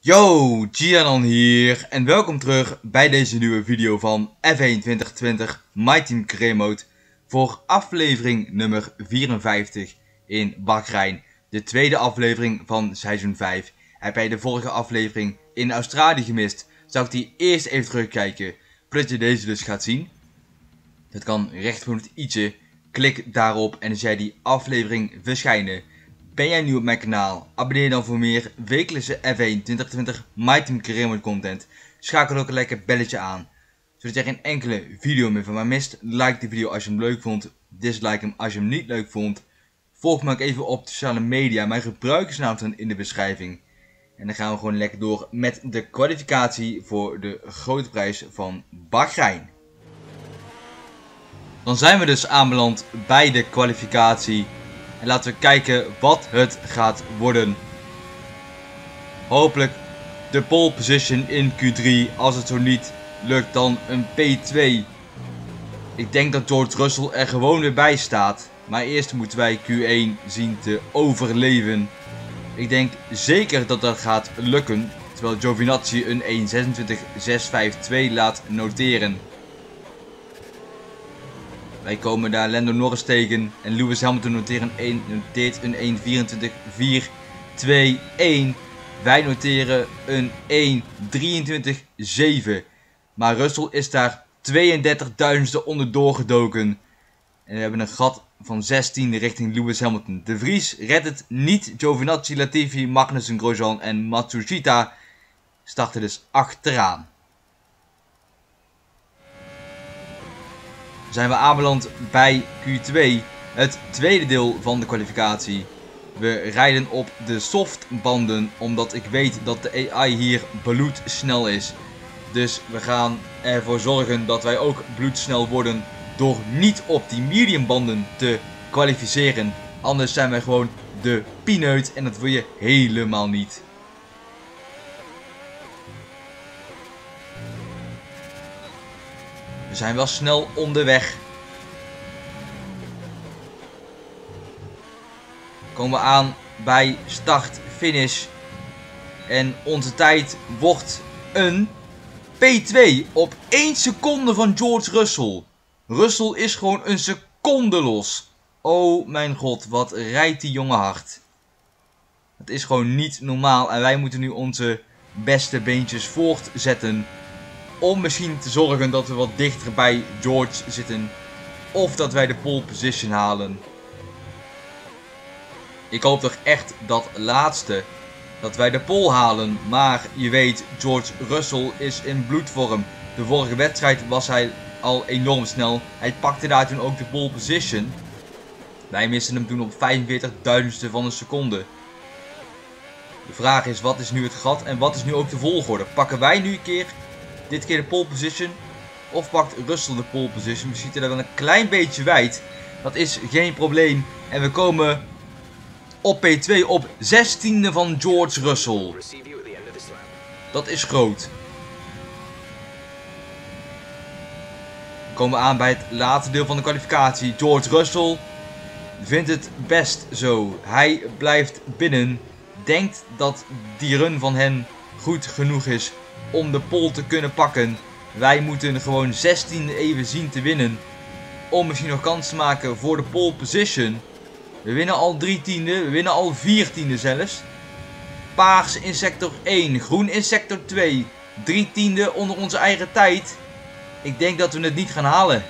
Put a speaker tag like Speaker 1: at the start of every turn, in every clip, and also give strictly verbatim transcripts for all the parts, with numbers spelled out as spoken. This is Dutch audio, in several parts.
Speaker 1: Yo, Gianon hier en welkom terug bij deze nieuwe video van F één twintig twintig My Team Career Mode voor aflevering nummer vierenvijftig in Bahrein. De tweede aflevering van seizoen vijf. Heb jij de vorige aflevering in Australië gemist, zou ik die eerst even terugkijken voordat je deze dus gaat zien. Dat kan rechtboven het i'tje, klik daarop en dan zie jij die aflevering verschijnen. Ben jij nieuw op mijn kanaal? Abonneer dan voor meer wekelijkse F één twintig twintig My Team Career Mode content. Schakel ook een lekker belletje aan, zodat jij geen enkele video meer van mij mist. Like de video als je hem leuk vond, dislike hem als je hem niet leuk vond. Volg me ook even op sociale media, mijn gebruikersnaam staat in de beschrijving. En dan gaan we gewoon lekker door met de kwalificatie voor de grote prijs van Bahrein. Dan zijn we dus aanbeland bij de kwalificatie. En laten we kijken wat het gaat worden. Hopelijk de pole position in Q drie. Als het zo niet lukt, dan een P twee. Ik denk dat George Russell er gewoon weer bij staat. Maar eerst moeten wij Q één zien te overleven. Ik denk zeker dat dat gaat lukken. Terwijl Giovinazzi een één zesentwintig zes vijf twee laat noteren. Wij komen daar Lando Norris tegen en Lewis Hamilton noteren een, noteert een één vierentwintig vier twee een. Wij noteren een één drieëntwintig zeven. Maar Russell is daar tweeëndertigduizendste onderdoor gedoken. En we hebben een gat van zestien richting Lewis Hamilton. De Vries redt het niet. Giovinazzi, Latifi, Magnussen, Grosjean en Matsushita starten dus achteraan. Zijn we aanbeland bij Q twee, het tweede deel van de kwalificatie. We rijden op de softbanden, omdat ik weet dat de A I hier bloedsnel is. Dus we gaan ervoor zorgen dat wij ook bloedsnel worden door niet op die mediumbanden te kwalificeren. Anders zijn wij gewoon de pineut en dat wil je helemaal niet. We zijn wel snel onderweg. Komen we aan bij start-finish. En onze tijd wordt een P twee op één seconde van George Russell. Russell is gewoon een seconde los. Oh mijn god, wat rijdt die jongen hard. Het is gewoon niet normaal en wij moeten nu onze beste beentjes voortzetten. Om misschien te zorgen dat we wat dichter bij George zitten. Of dat wij de pole position halen. Ik hoop toch echt dat laatste. Dat wij de pole halen. Maar je weet, George Russell is in bloedvorm. De vorige wedstrijd was hij al enorm snel. Hij pakte daar toen ook de pole position. Wij misten hem toen op vijfenveertigduizendste van een seconde. De vraag is, wat is nu het gat en wat is nu ook de volgorde? Pakken wij nu een keer... dit keer de pole position. Of pakt Russell de pole position. We zitten er wel een klein beetje wijd. Dat is geen probleem. En we komen op P twee op zestiende van George Russell. Dat is groot. We komen aan bij het laatste deel van de kwalificatie. George Russell vindt het best zo. Hij blijft binnen. Denkt dat die run van hem goed genoeg is om de pole te kunnen pakken. Wij moeten gewoon zestiende even zien te winnen. Om misschien nog kans te maken voor de pole position. We winnen al drie tiende. We winnen al vier tiende zelfs. Paars in sector één. Groen in sector twee. drie tiende onder onze eigen tijd. Ik denk dat we het niet gaan halen.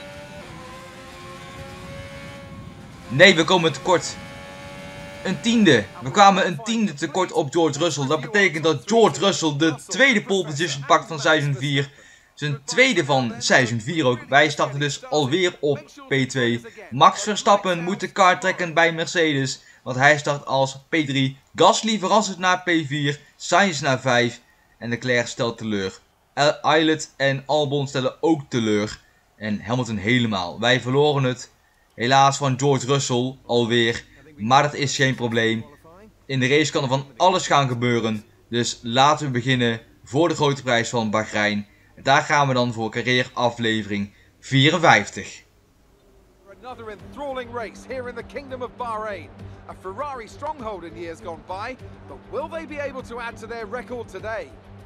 Speaker 1: Nee, we komen tekort. Een tiende. We kwamen een tiende tekort op George Russell. Dat betekent dat George Russell de tweede pole position pakt van seizoen vier. Zijn tweede van seizoen vier ook. Wij starten dus alweer op P twee. Max Verstappen moet de kaart trekken bij Mercedes. Want hij start als P drie. Gasly verrassend naar P vier. Sainz naar vijf. En Leclerc stelt teleur. Eilert en Albon stellen ook teleur. En Hamilton helemaal. Wij verloren het. Helaas van George Russell alweer. Maar dat is geen probleem. In de race kan er van alles gaan gebeuren. Dus laten we beginnen voor de grote prijs van Bahrein. Daar gaan we dan voor carrière aflevering vierenvijftig.
Speaker 2: Another enthralling race here in the Kingdom of Bahrain. A Ferrari stronghold in years gone by, but will they be able to add to their record today?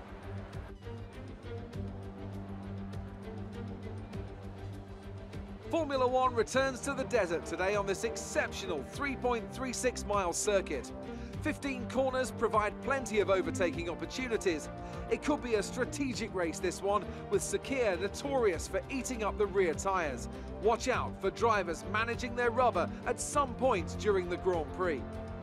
Speaker 2: Formula One returns to the desert today on this exceptional three point three six mile circuit. fifteen corners provide plenty of overtaking opportunities. It could be a strategic race, this one, with Sakhir notorious for eating up the rear tyres. Watch out for drivers managing their rubber at some point during the Grand Prix.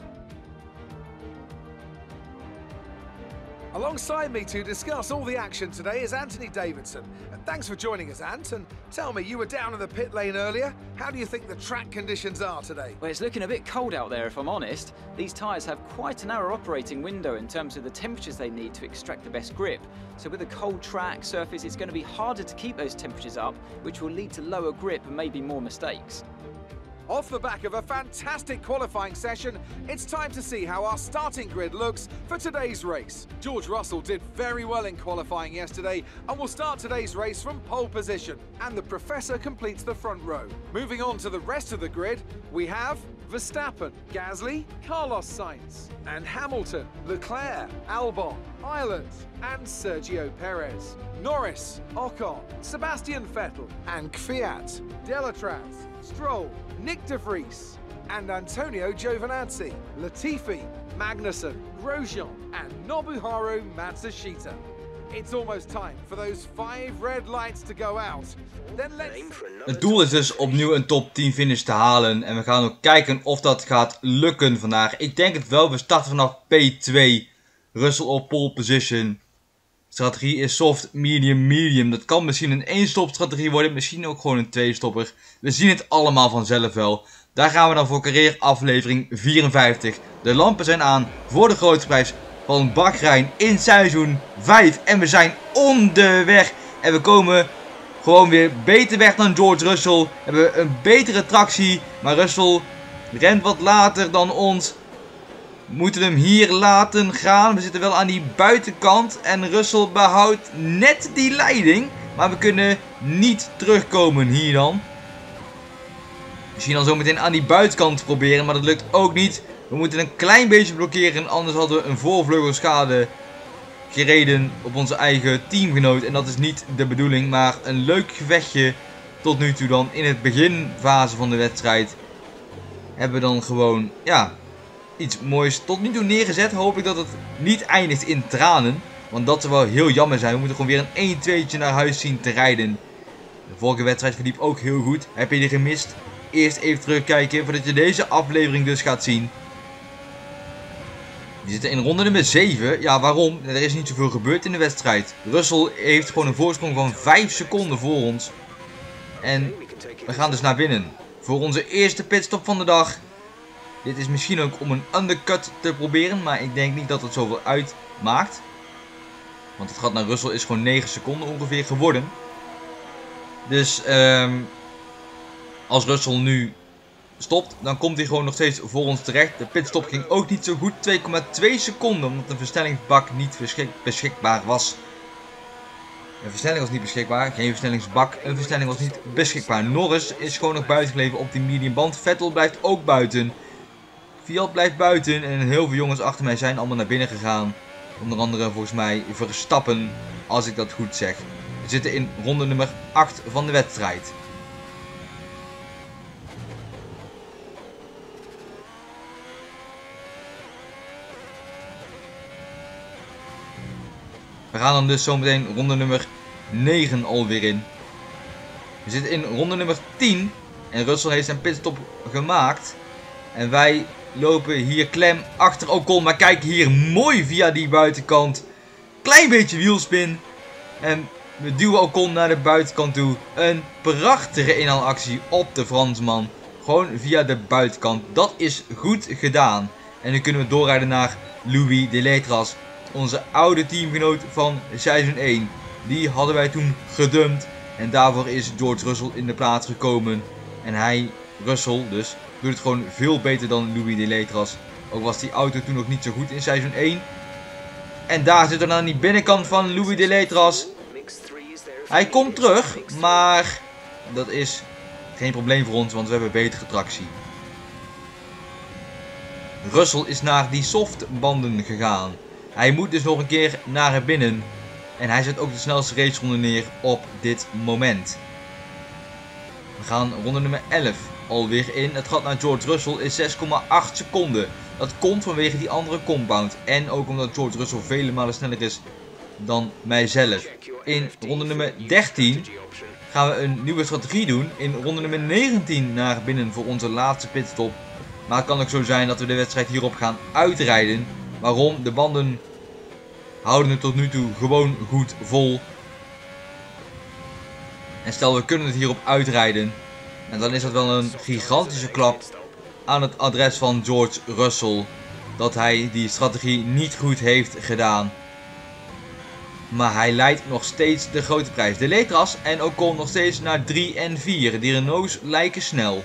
Speaker 2: Alongside me to discuss all the action today is Anthony Davidson. Thanks for joining us, Ant, and tell me, you were down in the pit lane earlier. How do you think the track conditions are today?
Speaker 3: Well, it's looking a bit cold out there, if I'm honest. These tyres have quite a narrow operating window in terms of the temperatures they need to extract the best grip. So with a cold track surface, it's going to be harder to keep those temperatures up, which will lead to lower grip and maybe more mistakes.
Speaker 2: Off the back of a fantastic qualifying session, it's time to see how our starting grid looks for today's race. George Russell did very well in qualifying yesterday and will start today's race from pole position, and the Professor completes the front row. Moving on to the rest of the grid, we have Verstappen, Gasly, Carlos Sainz, and Hamilton, Leclerc, Albon, Ireland, and Sergio Perez. Norris, Ocon, Sebastian Vettel, and Kvyat, Delatraz, Stroll, Nick de Vries, and Antonio Giovinazzi, Latifi, Magnussen, Grosjean, and Nobuharu Matsushita. It's almost time for those five red lights to go out. Then let's...
Speaker 1: Het doel is dus opnieuw een top tien finish te halen. En we gaan ook kijken of dat gaat lukken vandaag. Ik denk het wel. We starten vanaf P twee. Russell op pole position. Strategie is soft, medium, medium. Dat kan misschien een één stop strategie worden. Misschien ook gewoon een twee stopper. We zien het allemaal vanzelf wel. Daar gaan we dan voor carrière aflevering vierenvijftig. De lampen zijn aan voor de grote prijs van Bahrein in seizoen vijf. En we zijn onderweg. En we komen gewoon weer beter weg dan George Russell. We hebben een betere tractie. Maar Russell rent wat later dan ons. We moeten hem hier laten gaan. We zitten wel aan die buitenkant. En Russell behoudt net die leiding. Maar we kunnen niet terugkomen hier dan. Misschien dan zometeen aan die buitenkant proberen. Maar dat lukt ook niet. We moeten een klein beetje blokkeren. Anders hadden we een voorvleugelschade gereden op onze eigen teamgenoot. En dat is niet de bedoeling. Maar een leuk gevechtje tot nu toe dan. In het beginfase van de wedstrijd. Hebben we dan gewoon, ja, iets moois tot nu toe neergezet. Hoop ik dat het niet eindigt in tranen. Want dat zou wel heel jammer zijn. We moeten gewoon weer een één tweetje naar huis zien te rijden. De vorige wedstrijd verliep ook heel goed. Heb je die gemist? Eerst even terugkijken voordat je deze aflevering dus gaat zien. We zitten in ronde nummer zeven. Ja, waarom? Er is niet zoveel gebeurd in de wedstrijd. Russell heeft gewoon een voorsprong van vijf seconden voor ons. En we gaan dus naar binnen. Voor onze eerste pitstop van de dag. Dit is misschien ook om een undercut te proberen. Maar ik denk niet dat het zoveel uitmaakt. Want het gat naar Russell is gewoon negen seconden ongeveer geworden. Dus um, als Russell nu stopt, dan komt hij gewoon nog steeds voor ons terecht. De pitstop ging ook niet zo goed. twee komma twee seconden, omdat een versnellingsbak niet beschik beschikbaar was. Een versnelling was niet beschikbaar. Geen versnellingsbak. Een versnelling was niet beschikbaar. Norris is gewoon nog buiten gebleven op die medium band. Vettel blijft ook buiten. Fiat blijft buiten. En heel veel jongens achter mij zijn allemaal naar binnen gegaan. Onder andere volgens mij Verstappen, als ik dat goed zeg. We zitten in ronde nummer acht van de wedstrijd. We gaan dan dus zometeen ronde nummer negen alweer in. We zitten in ronde nummer tien. En Russell heeft zijn pitstop gemaakt. En wij lopen hier klem achter Ocon. Maar kijk hier, mooi via die buitenkant. Klein beetje wielspin. En we duwen Ocon naar de buitenkant toe. Een prachtige inhaalactie op de Fransman. Gewoon via de buitenkant. Dat is goed gedaan. En nu kunnen we doorrijden naar Louis Deletraz. Onze oude teamgenoot van seizoen één. Die hadden wij toen gedumpt. En daarvoor is George Russell in de plaats gekomen. En hij, Russell dus, doet het gewoon veel beter dan Louis Deletraz. Ook was die auto toen nog niet zo goed in seizoen één. En daar zit er aan die binnenkant van Louis Deletraz. Hij komt terug, maar dat is geen probleem voor ons, want we hebben betere tractie. Russell is naar die softbanden gegaan. Hij moet dus nog een keer naar binnen. En hij zet ook de snelste raceronde neer op dit moment. We gaan ronde nummer elf alweer in. Het gat naar George Russell is zes komma acht seconden. Dat komt vanwege die andere compound. En ook omdat George Russell vele malen sneller is dan mijzelf. In ronde nummer dertien gaan we een nieuwe strategie doen. In ronde nummer negentien naar binnen voor onze laatste pitstop. Maar het kan ook zo zijn dat we de wedstrijd hierop gaan uitrijden. Waarom? De banden houden het tot nu toe gewoon goed vol. En stel we kunnen het hierop uitrijden. En dan is dat wel een gigantische klap aan het adres van George Russell. Dat hij die strategie niet goed heeft gedaan. Maar hij leidt nog steeds de grote prijs. De Letras en Ocon nog steeds naar drie en vier. Die Renaults lijken snel.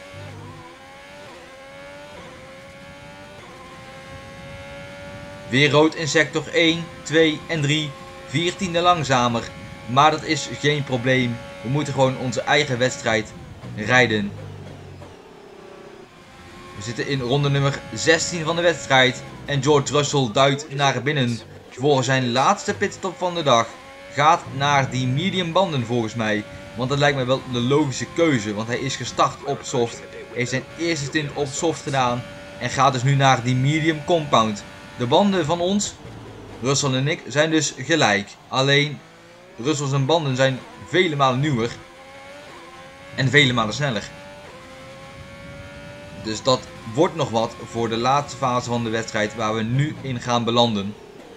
Speaker 1: Weer rood in sector één, twee en drie. veertiende langzamer. Maar dat is geen probleem. We moeten gewoon onze eigen wedstrijd rijden. We zitten in ronde nummer zestien van de wedstrijd. En George Russell duikt naar binnen voor zijn laatste pitstop van de dag. Gaat naar die medium banden volgens mij. Want dat lijkt mij wel de logische keuze. Want hij is gestart op soft. Heeft zijn eerste stint op soft gedaan. En gaat dus nu naar die medium compound. De banden van ons, Russell en ik, zijn dus gelijk. Alleen Russell zijn banden zijn vele malen nieuwer. En vele malen sneller. Dus dat wordt nog wat voor de laatste fase van de wedstrijd waar we nu in gaan belanden.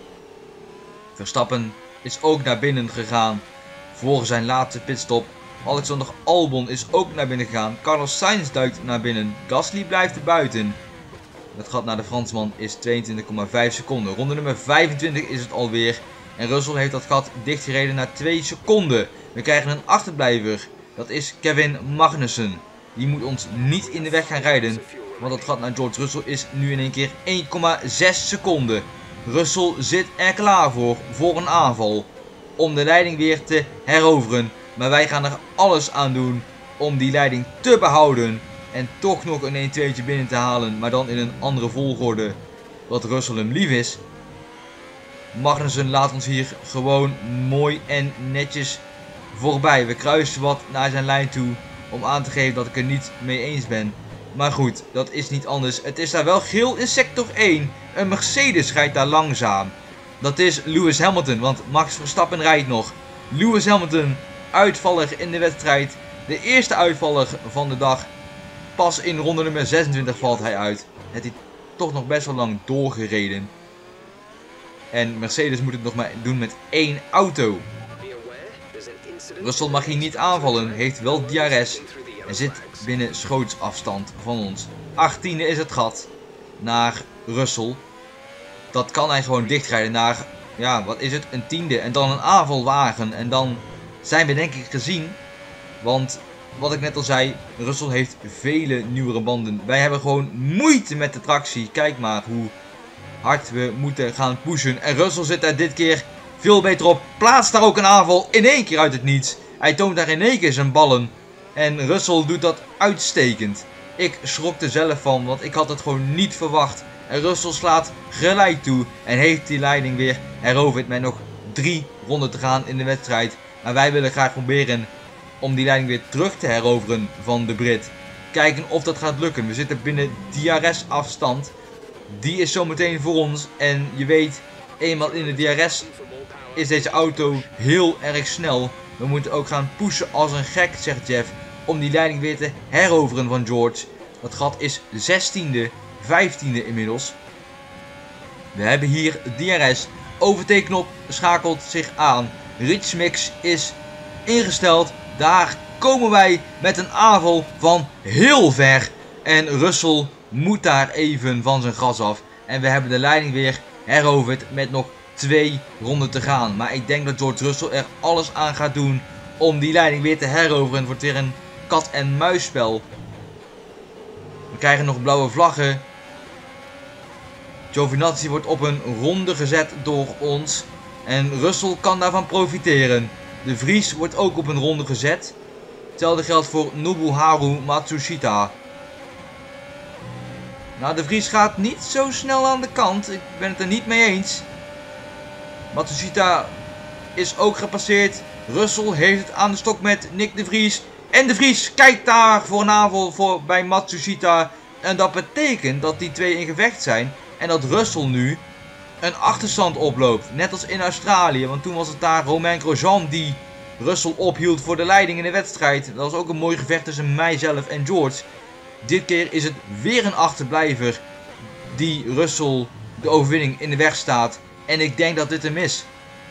Speaker 1: Verstappen is ook naar binnen gegaan voor zijn laatste pitstop. Alexander Albon is ook naar binnen gegaan. Carlos Sainz duikt naar binnen. Gasly blijft er buiten. Het gat naar de Fransman is tweeëntwintig komma vijf seconden. Ronde nummer vijfentwintig is het alweer. En Russell heeft dat gat dichtgereden naar twee seconden. We krijgen een achterblijver. Dat is Kevin Magnussen. Die moet ons niet in de weg gaan rijden. Want het gat naar George Russell is nu in één keer één komma zes seconden. Russell zit er klaar voor. Voor een aanval. Om de leiding weer te heroveren. Maar wij gaan er alles aan doen om die leiding te behouden. En toch nog een een tweetje binnen te halen. Maar dan in een andere volgorde. Wat Russell hem lief is. Magnussen laat ons hier gewoon mooi en netjes voorbij. We kruisen wat naar zijn lijn toe. Om aan te geven dat ik er niet mee eens ben. Maar goed, dat is niet anders. Het is daar wel geel in sector één. Een Mercedes rijdt daar langzaam. Dat is Lewis Hamilton. Want Max Verstappen rijdt nog. Lewis Hamilton, uitvaller in de wedstrijd. De eerste uitvaller van de dag. Pas in ronde nummer zesentwintig valt hij uit. Heeft hij toch nog best wel lang doorgereden. En Mercedes moet het nog maar doen met één auto. Russell mag hier niet aanvallen. Heeft wel D R S. En zit binnen schootsafstand van ons. achttiende is het gat naar Russell. Dat kan hij gewoon dichtrijden naar, ja, wat is het, een tiende. En dan een aanvalwagen. En dan zijn we denk ik gezien. Want wat ik net al zei, Russell heeft vele nieuwere banden. Wij hebben gewoon moeite met de tractie. Kijk maar hoe hard we moeten gaan pushen. En Russell zit daar dit keer veel beter op. Plaatst daar ook een aanval in één keer uit het niets. Hij toont daar in één keer zijn ballen. En Russell doet dat uitstekend. Ik schrok er zelf van, want ik had het gewoon niet verwacht. En Russell slaat gelijk toe en heeft die leiding weer heroverd met nog drie ronden te gaan in de wedstrijd. Maar wij willen graag proberen om die leiding weer terug te heroveren van de Brit. Kijken of dat gaat lukken. We zitten binnen D R S afstand. Die is zometeen voor ons. En je weet, eenmaal in de D R S is deze auto heel erg snel. We moeten ook gaan pushen als een gek, zegt Jeff. Om die leiding weer te heroveren van George. Dat gat is zestiende, vijftiende inmiddels. We hebben hier D R S. Overtakenknop schakelt zich aan. Rich Mix is ingesteld. Daar komen wij met een aanval van heel ver. En Russell moet daar even van zijn gas af. En we hebben de leiding weer heroverd met nog twee ronden te gaan. Maar ik denk dat George Russell er alles aan gaat doen om die leiding weer te heroveren. Het wordt weer een kat-en-muisspel. We krijgen nog blauwe vlaggen. Giovinazzi wordt op een ronde gezet door ons. En Russell kan daarvan profiteren. De Vries wordt ook op een ronde gezet. Hetzelfde geldt voor Nobuharu Matsushita. Nou, de Vries gaat niet zo snel aan de kant. Ik ben het er niet mee eens. Matsushita is ook gepasseerd. Russell heeft het aan de stok met Nick de Vries. En de Vries kijkt daar voor een aanval voor bij Matsushita. En dat betekent dat die twee in gevecht zijn. En dat Russell nu een achterstand oploopt. Net als in Australië. Want toen was het daar Romain Grosjean die Russell ophield voor de leiding in de wedstrijd. Dat was ook een mooi gevecht tussen mijzelf en George. Dit keer is het weer een achterblijver die Russell de overwinning in de weg staat. En ik denk dat dit hem is.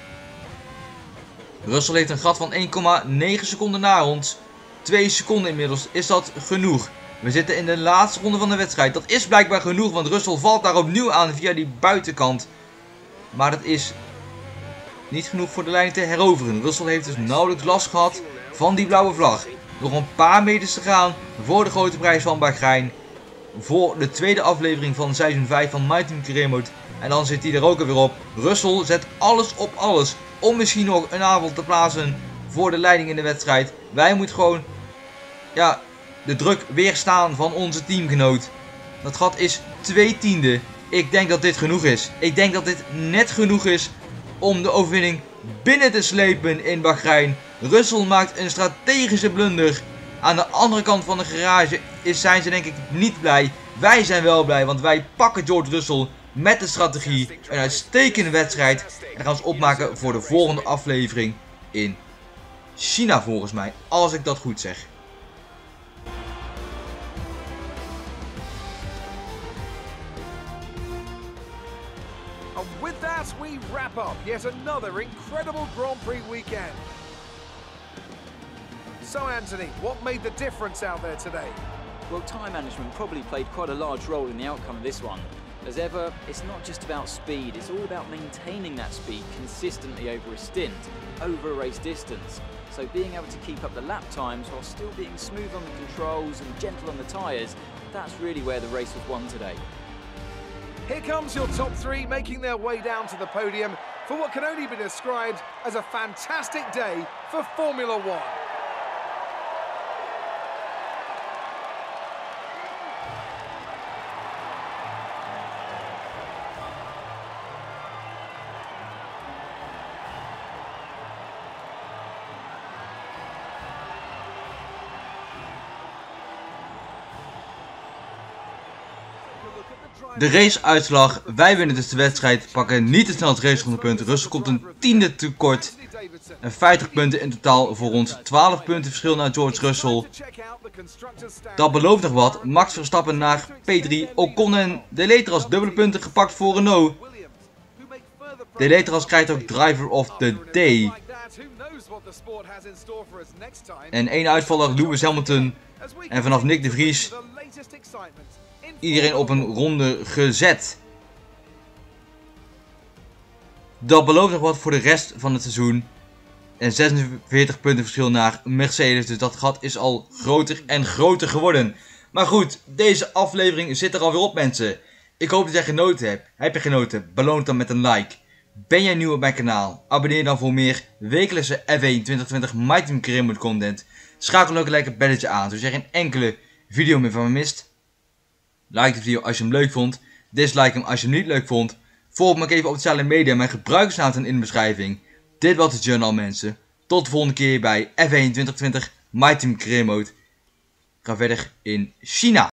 Speaker 1: Russell heeft een gat van één komma negen seconden na ons. twee seconden inmiddels. Is dat genoeg? We zitten in de laatste ronde van de wedstrijd. Dat is blijkbaar genoeg, want Russell valt daar opnieuw aan via die buitenkant. Maar dat is niet genoeg voor de leiding te heroveren. Russell heeft dus nauwelijks last gehad van die blauwe vlag. Nog een paar meters te gaan voor de grote prijs van Bahrein. Voor de tweede aflevering van seizoen vijf van My Team Career Mode. En dan zit hij er ook weer op. Russell zet alles op alles om misschien nog een aanval te plaatsen voor de leiding in de wedstrijd. Wij moeten gewoon ja, de druk weerstaan van onze teamgenoot. Dat gat is twee tiende. Ik denk dat dit genoeg is. Ik denk dat dit net genoeg is om de overwinning binnen te slepen in Bahrein. Russell maakt een strategische blunder. Aan de andere kant van de garage is, zijn ze denk ik niet blij. Wij zijn wel blij, want wij pakken George Russell met de strategie. Een uitstekende wedstrijd. En gaan ons opmaken voor de volgende aflevering in China volgens mij. Als ik dat goed zeg.
Speaker 2: And with that, we wrap up yet another incredible Grand Prix weekend. So Anthony, what made the difference out there today?
Speaker 3: Well, time management probably played quite a large role in the outcome of this one. As ever, it's not just about speed, it's all about maintaining that speed consistently over a stint, over a race distance. So being able to keep up the lap times while still being smooth on the controls and gentle on the tyres, that's really where the race was won today.
Speaker 2: Here comes your top three making their way down to the podium for what can only be described as a fantastic day for Formula One.
Speaker 1: De raceuitslag, wij winnen dus de wedstrijd, pakken niet te snel het racerondepunt. Russell komt een tiende tekort. En vijftig punten in totaal voor ons. twaalf punten verschil naar George Russell. Dat belooft nog wat. Max Verstappen naar P drie. Ocon en De Letras dubbele punten gepakt voor Renault. De Letras krijgt ook Driver of the Day. En één uitvaller Lewis Hamilton. En vanaf Nick de Vries iedereen op een ronde gezet. Dat belooft nog wat voor de rest van het seizoen. En zesenveertig punten verschil naar Mercedes. Dus dat gat is al groter en groter geworden. Maar goed, deze aflevering zit er alweer op, mensen. Ik hoop dat jij genoten hebt. Heb je genoten? Beloon het dan met een like. Ben jij nieuw op mijn kanaal? Abonneer dan voor meer wekelijkse F één twintig twintig My Team Career Mode content. Schakel ook gelijk het belletje aan, zodat je geen enkele video meer van me mist. Like de video als je hem leuk vond. Dislike hem als je hem niet leuk vond. Volg me ook even op de sociale media. Mijn gebruikersnaam staat in de beschrijving. Dit was het journal, mensen. Tot de volgende keer bij F één twintig twintig My Team Career Mode. Ik ga verder in China.